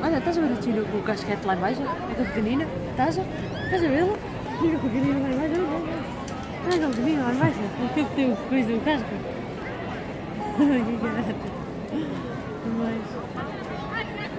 Olha, estás a ver o tiro com o casquete lá embaixo? Aquele pequenino? Estás a vê-lo? Olha o pequenino lá embaixo, olha. Olha aquele pequenino lá embaixo. Aquele que tem o coisa do casco. Que gato. Mas...